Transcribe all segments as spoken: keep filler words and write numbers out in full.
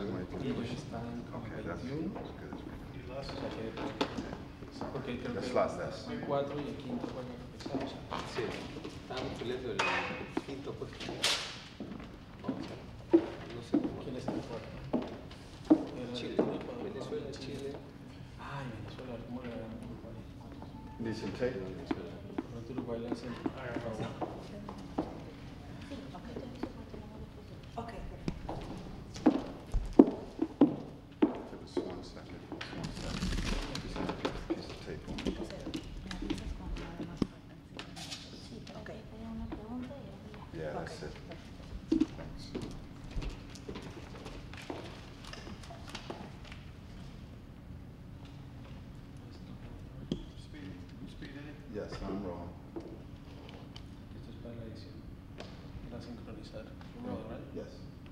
y ellos están con Okay, that's, veintiuno. that's good as well. O sea que, sí, porque creo That's que last, that's- hay cuatro y el quinto juega con Pizarro, o sea, Sí, estábamos peleando el quinto puesto. Vamos a ver. No sé cómo. ¿quién es el cuarto? Era Chile, Ecuador, Colombia, Venezuela, Chile. Ay, Venezuela, ¿cómo le ganamos a Uruguay? Decent tape. Venezuela. Pronto Uruguay le hace el favor. Ok, Give us one second. One second. Piece of piece of tape. ok. Yeah, Ok. that's it. Thanks. Speed, speed it? Yes, I'm rolling. Esto es para la edición, para sincronizar. Roll, right? Yes.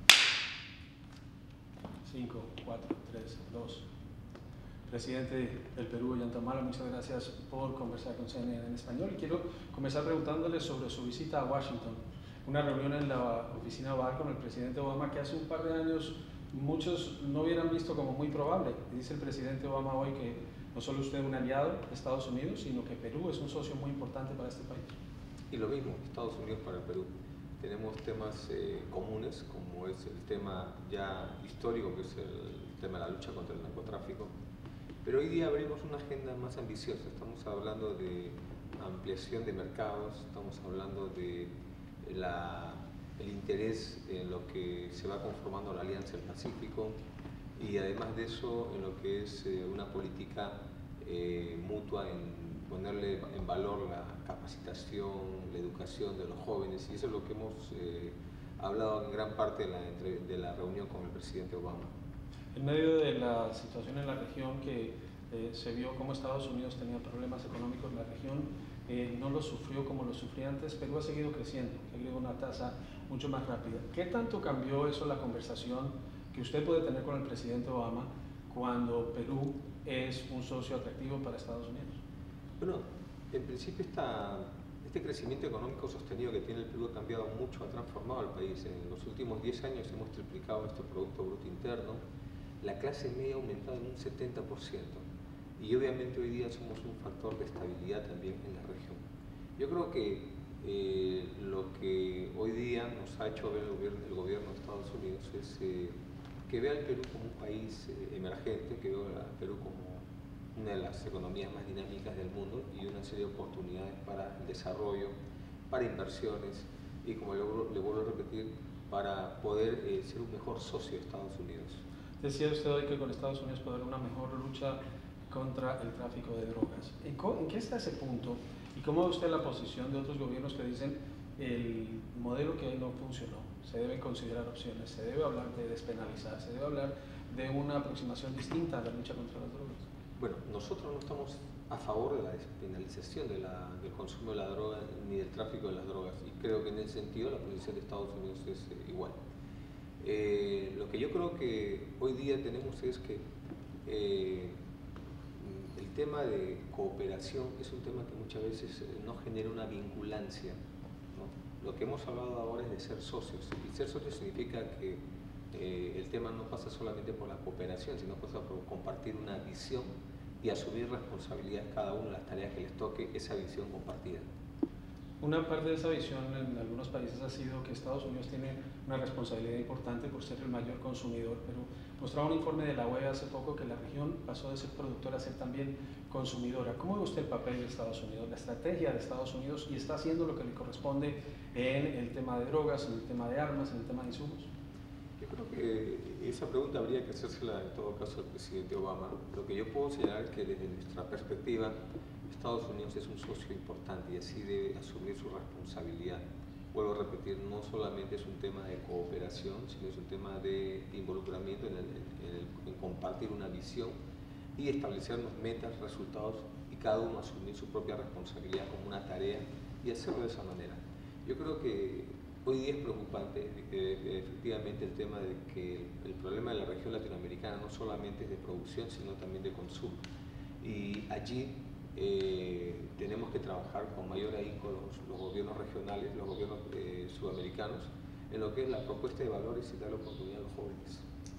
cinco, cuatro, tres, dos. Presidente del Perú, Ollantumala, muchas gracias por conversar con C N N en español. Y quiero comenzar preguntándole sobre su visita a Washington, una reunión en la oficina Oval con el presidente Obama que hace un par de años muchos no hubieran visto como muy probable. Dice el presidente Obama hoy que no solo usted es un aliado de Estados Unidos, sino que Perú es un socio muy importante para este país. Y lo mismo, Estados Unidos para el Perú. Tenemos temas eh, comunes, como es el tema ya histórico, que es el tema de la lucha contra el narcotráfico. Pero hoy día abrimos una agenda más ambiciosa. Estamos hablando de ampliación de mercados, estamos hablando de la, el interés en lo que se va conformando la Alianza del Pacífico y además de eso en lo que es eh, una política eh, mutua en ponerle en valor la capacitación, la educación de los jóvenes, y eso es lo que hemos eh, hablado en gran parte de la, entre, de la reunión con el presidente Obama. En medio de la situación en la región que eh, se vio como Estados Unidos tenía problemas económicos en la región, eh, no lo sufrió como lo sufría antes, Perú ha seguido creciendo, ha seguido una tasa mucho más rápida. ¿Qué tanto cambió eso la conversación que usted puede tener con el presidente Obama cuando Perú es un socio atractivo para Estados Unidos? Bueno, en principio esta, este crecimiento económico sostenido que tiene el Perú ha cambiado mucho, ha transformado al país. En los últimos diez años hemos triplicado nuestro Producto Bruto Interno, la clase media ha aumentado en un setenta por ciento y obviamente hoy día somos un factor de estabilidad también en la región. Yo creo que eh, lo que hoy día nos ha hecho ver el gobierno, el gobierno de Estados Unidos es eh, que vea al Perú como un país eh, emergente, que vea al Perú como una de las economías más dinámicas del mundo y una serie de oportunidades para el desarrollo, para inversiones y, como le, le vuelvo a repetir, para poder eh, ser un mejor socio de Estados Unidos. Decía usted hoy que con Estados Unidos puede haber una mejor lucha contra el tráfico de drogas. ¿En, ¿En qué está ese punto? ¿Y cómo ve usted la posición de otros gobiernos que dicen el modelo que no funcionó? Se deben considerar opciones, se debe hablar de despenalizar, se debe hablar de una aproximación distinta a la lucha contra las drogas. Bueno, nosotros no estamos a favor de la despenalización de la, del consumo de la droga ni del tráfico de las drogas, y creo que en ese sentido la posición de Estados Unidos es eh, igual. Eh, lo que yo creo que hoy día tenemos es que eh, el tema de cooperación es un tema que muchas veces no genera una vinculancia, ¿no? Lo que hemos hablado ahora es de ser socios, y ser socios significa que eh, el tema no pasa solamente por la cooperación, sino pasa por compartir una visión y asumir responsabilidades cada uno de las tareas que les toque esa visión compartida. Una parte de esa visión en algunos países ha sido que Estados Unidos tiene una responsabilidad importante por ser el mayor consumidor, pero mostraba un informe de la O E A hace poco que la región pasó de ser productora a ser también consumidora. ¿Cómo ve usted el papel de Estados Unidos, la estrategia de Estados Unidos, y está haciendo lo que le corresponde en el tema de drogas, en el tema de armas, en el tema de insumos? Yo creo que esa pregunta habría que hacérsela en todo caso al presidente Obama. Lo que yo puedo señalar es que desde nuestra perspectiva Estados Unidos es un socio importante y así debe asumir su responsabilidad. Vuelvo a repetir, no solamente es un tema de cooperación, sino es un tema de involucramiento en, el, en, el, en compartir una visión y establecernos metas, resultados, y cada uno asumir su propia responsabilidad como una tarea y hacerlo de esa manera. Yo creo que hoy día es preocupante eh, efectivamente el tema de que el, el problema de la región latinoamericana no solamente es de producción, sino también de consumo. Y allí eh, tenemos que trabajar con mayor ahínco los, los gobiernos regionales, los gobiernos eh, sudamericanos, en lo que es la propuesta de valores y dar la oportunidad a los jóvenes.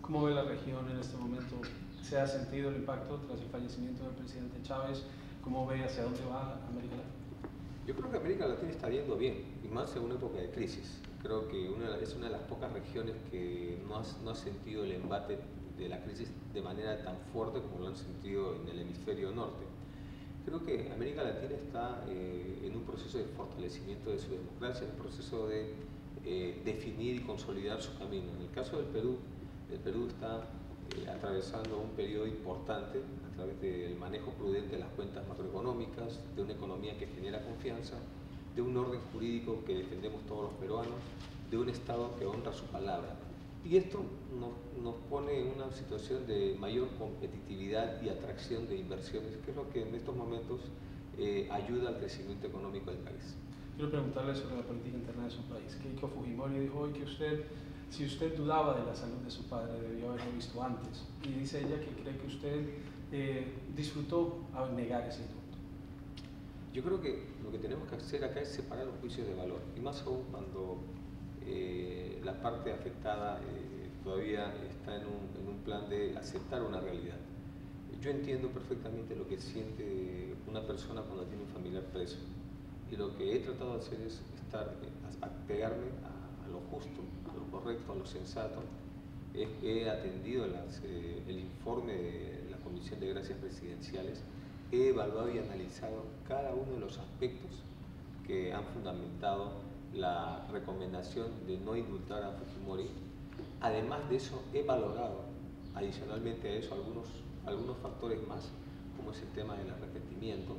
¿Cómo ve la región en este momento? ¿Se ha sentido el impacto tras el fallecimiento del presidente Chávez? ¿Cómo ve hacia dónde va América Latina? Yo creo que América Latina está yendo bien, y más en una época de crisis. Creo que una, es una de las pocas regiones que no ha, no ha sentido el embate de la crisis de manera tan fuerte como lo han sentido en el hemisferio norte. Creo que América Latina está eh, en un proceso de fortalecimiento de su democracia, en un proceso de eh, definir y consolidar su camino. En el caso del Perú, el Perú está eh, atravesando un periodo importante a través del manejo prudente de las cuentas macroeconómicas, de una economía que genera confianza, de un orden jurídico que defendemos todos los peruanos, de un Estado que honra su palabra. Y esto nos, nos pone en una situación de mayor competitividad y atracción de inversiones, que es lo que en estos momentos eh, ayuda al crecimiento económico del país. Quiero preguntarle sobre la política interna de su país. Keiko Fujimori dijo hoy que usted, si usted dudaba de la salud de su padre, debió haberlo visto antes. Y dice ella que cree que usted eh, disfrutó al negar ese indulto. Yo creo que lo que tenemos que hacer acá es separar los juicios de valor, y más aún cuando eh, la parte afectada eh, todavía está en un, en un plan de aceptar una realidad. Yo entiendo perfectamente lo que siente una persona cuando tiene un familiar preso, y lo que he tratado de hacer es estar, apegarme a, a lo justo, a lo correcto, a lo sensato. He, he atendido las, eh, el informe de la Comisión de Gracias Presidenciales, he evaluado y analizado cada uno de los aspectos que han fundamentado la recomendación de no indultar a Fujimori. Además de eso, he valorado adicionalmente a eso algunos, algunos factores más, como es el tema del arrepentimiento,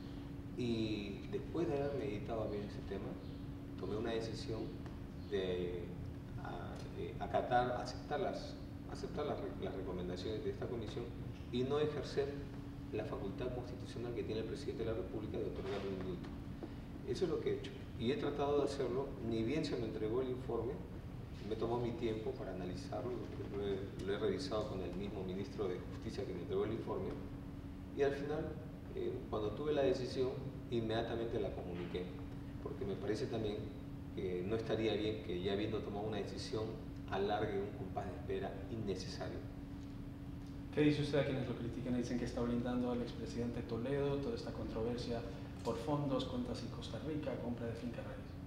y después de haber meditado bien ese tema, tomé una decisión de a, eh, acatar, aceptar, las, aceptar las, las recomendaciones de esta comisión y no ejercer la facultad constitucional que tiene el presidente de la República de otorgar un indulto. Eso es lo que he hecho, y he tratado de hacerlo, ni bien se me entregó el informe, me tomó mi tiempo para analizarlo, lo he, lo he revisado con el mismo ministro de Justicia que me entregó el informe, y al final, eh, cuando tuve la decisión, inmediatamente la comuniqué, porque me parece también que no estaría bien que ya habiendo tomado una decisión, alargue un compás de espera innecesario. ¿Qué dice usted a quienes lo critican y dicen que está blindando al expresidente Toledo, toda esta controversia por fondos, cuentas en Costa Rica, compra de finca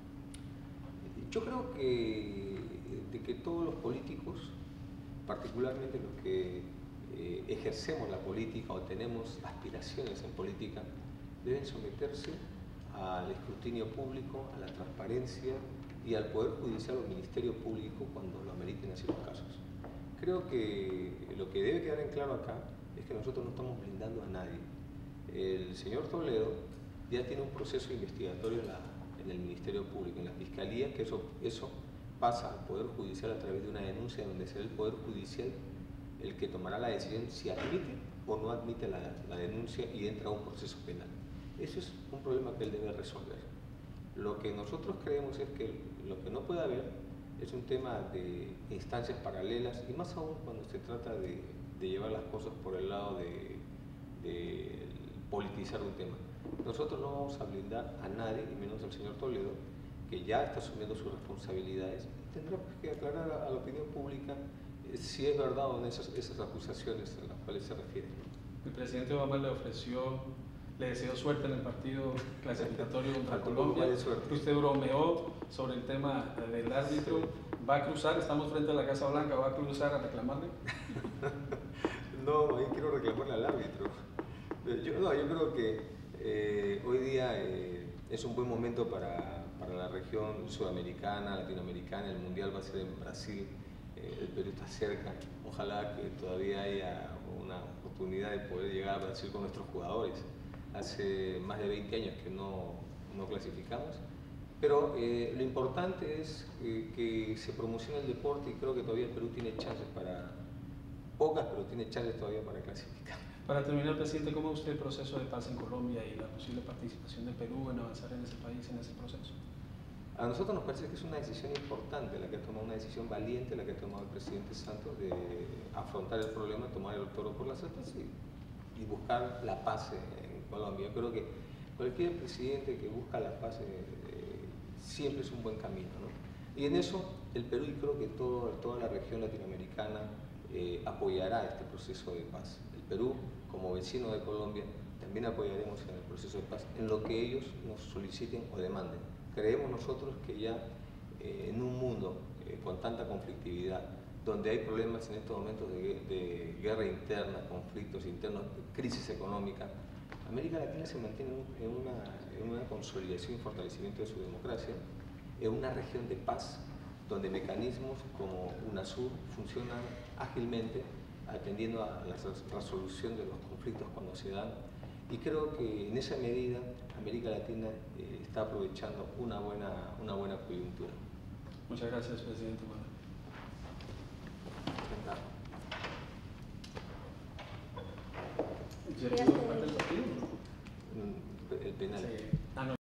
raíz? Yo creo que, de que todos los políticos, particularmente los que eh, ejercemos la política o tenemos aspiraciones en política, deben someterse al escrutinio público, a la transparencia y al Poder Judicial o Ministerio Público cuando lo ameriten así los casos. Creo que lo que debe quedar en claro acá es que nosotros no estamos blindando a nadie. El señor Toledo ya tiene un proceso investigatorio en, la, en el Ministerio Público, en la Fiscalía, que eso, eso pasa al Poder Judicial a través de una denuncia donde será el Poder Judicial el que tomará la decisión si admite o no admite la, la denuncia y entra a un proceso penal. Eso es un problema que él debe resolver. Lo que nosotros creemos es que lo que no puede haber es un tema de instancias paralelas, y más aún cuando se trata de, de llevar las cosas por el lado de, de politizar un tema. Nosotros no vamos a blindar a nadie, y menos al señor Toledo, que ya está asumiendo sus responsabilidades. Tendrá que aclarar a, a la opinión pública eh, si es verdad o no esas, esas acusaciones a las cuales se refiere. El presidente Obama le ofreció, le deseó suerte en el partido clasificatorio contra Colombia. Usted bromeó sobre el tema del árbitro. ¿Va a cruzar? Estamos frente a la Casa Blanca. ¿Va a cruzar a reclamarle? No, ahí quiero reclamarle al árbitro. Yo, no, yo creo que eh, hoy día eh, es un buen momento para, para la región sudamericana, latinoamericana. El mundial va a ser en Brasil. Eh, el Perú está cerca. Ojalá que todavía haya una oportunidad de poder llegar a Brasil con nuestros jugadores. Hace más de veinte años que no, no clasificamos, pero eh, lo importante es eh, que se promocione el deporte, y creo que todavía el Perú tiene chances para, pocas, pero tiene chances todavía para clasificar. Para terminar, presidente, ¿cómo ve usted el proceso de paz en Colombia y la posible participación del Perú en avanzar en ese país, en ese proceso? A nosotros nos parece que es una decisión importante, la que ha tomado, una decisión valiente, la que ha tomado el presidente Santos, de afrontar el problema, tomar el toro por las astas y, y buscar la paz en Colombia. Yo creo que cualquier presidente que busca la paz eh, siempre es un buen camino, ¿no? Y en eso el Perú, y creo que todo, toda la región latinoamericana, eh, apoyará este proceso de paz. El Perú, como vecino de Colombia, también apoyaremos en el proceso de paz, en lo que ellos nos soliciten o demanden. Creemos nosotros que ya eh, en un mundo eh, con tanta conflictividad, donde hay problemas en estos momentos de, de guerra interna, conflictos internos, crisis económica, América Latina se mantiene en una, en una consolidación y fortalecimiento de su democracia, en una región de paz, donde mecanismos como UNASUR funcionan ágilmente, atendiendo a la resolución de los conflictos cuando se dan. Y creo que en esa medida América Latina eh, está aprovechando una buena, una buena coyuntura. Muchas gracias, presidente. Bueno. ¿Se Ya pudo está. parte del partido? El penal. Sí. Ah, no.